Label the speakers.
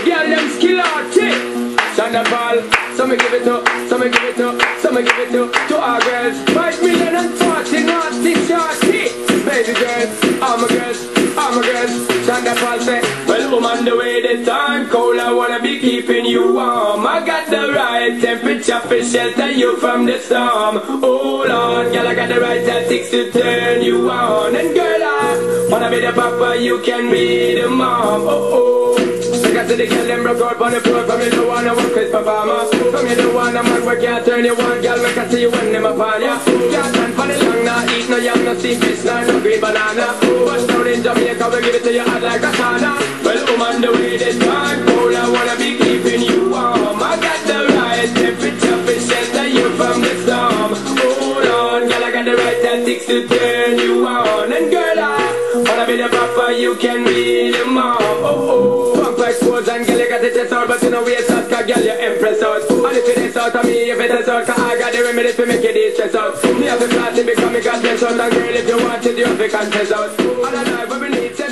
Speaker 1: girl them skill out it. Thunderball, so me give it up, so me give it up, so me give it up to our girls. 5,040 naughty shorty. Baby girls, all my girls, all my girls. Thunderball say, well, woman, the way the time cold, I wanna be keeping you warm. I got the right temperature for shelter you from the storm. Hold on, girl, I got the right tactics to turn you on. And girl, I wanna be the papa, you can be the mom. Oh oh. I see the girl them broke out on the floor. From you don't wanna work with performer. From you don't wanna man work, can't turn you on. Girl, make I see you when them upon ya. Can't stand for the long, nah eat no yam, no steamed fish, nah no green banana. But down in Jamaica, we give it to you hot like a sauna. Well, woman, the way this time cold, I wanna be keeping you warm. I got the right temperature for shelter you from the storm. Hold on, girl, I got the right tactics to turn you on. And girl, I wanna be the papa, you can be the mom. Oh oh. Expose and girl, you got the chest out, but you know we out, cause girl, you impress out. And if it is out of me, if it is out, cause I got the remedy to make it de-stress out. Me have to class it because me got stress out. And girl, if you want it, you have to confess out. And I know we need